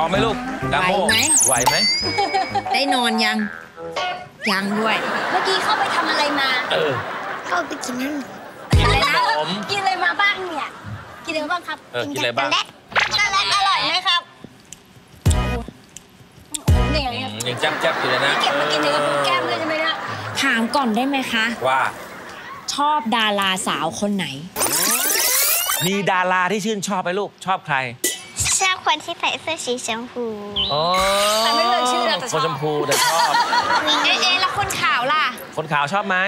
ไหมลูกกาโมไหวไหมได้นอนยังด้วยเมื่อกี้เข้าไปทำอะไรมาเข้าไปกินนั่นอะไรนะกินอะไรมาบ้างเนี่ยกินอะไรบ้างครับกินอะไรบ้างน่ารักอร่อยไหมครับเนี่ยยังจับอยู่เลยนะเก็บมากินเนื้อแก้มเลยใช่ไหมเนี่ยถามก่อนได้ไหมคะว่าชอบดาราสาวคนไหนมีดาราที่ชื่นชอบไหมลูกชอบใครชอบคนที่ใส่เสื้อสีชมพูแต่ไม่เลยชื่อแต่ชอบคนชมพูแต่ชอบแล้วคนขาวล่ะคนขาวชอบไหม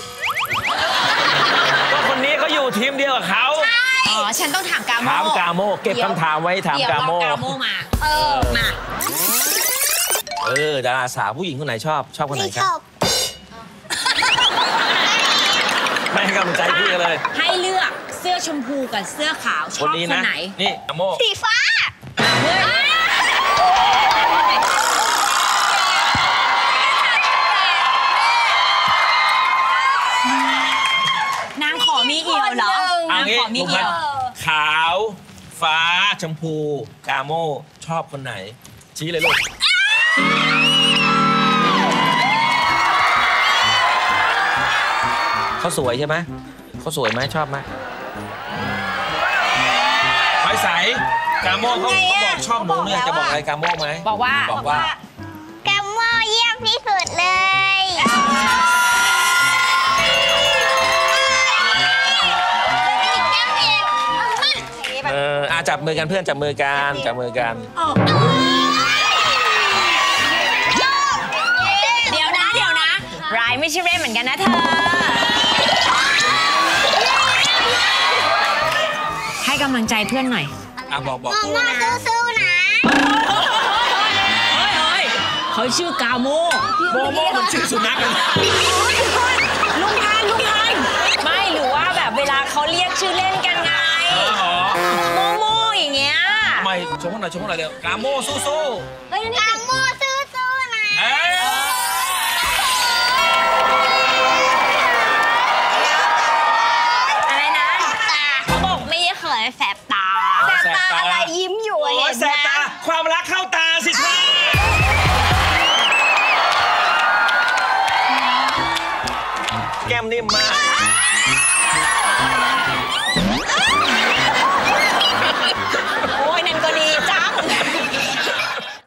ก็คนนี้เขาอยู่ทีมเดียวกับเขาฉันต้องถามกาโมถามกาโมเก็บคำถามไว้ถามกาโมมาดาราสาวผู้หญิงคนไหนชอบคนไหนครับไม่ให้กำลังใจพี่เลยให้เลือกเสื้อชมพูกับเสื้อขาวชอบคนไหนนี่กาโมสีฟ้านางขอมีเอี่ยวเหรอนางขอมีเอี่ยวขาวฟ้าชมพูกาโมชอบคนไหนชี้เลยลูกเขาสวยใช่ไหมเขาสวยไหมชอบไหมไฟใสกาโมเขาบอกชอบหนูเนี่ยจะบอกอะไรกาโมไหมบอกว่ากาโมเยี่ยมที่สุดเลยจับมือกันเพื่อนจับมือกันเดี๋ยวนะรายไม่ใช่เล่นเหมือนกันนะเธอให้กำลังใจเพื่อนหน่อยบอกโมสู้ๆนะเขาชื่อกาโมมันชื่อสุนัขลุงพันไม่หรือว่าแบบเวลาเขาเรียกชื่อเล่นกันไงโมอย่างเงี้ยทำไมชมหน่อยเร็วกาโมสู้กาโม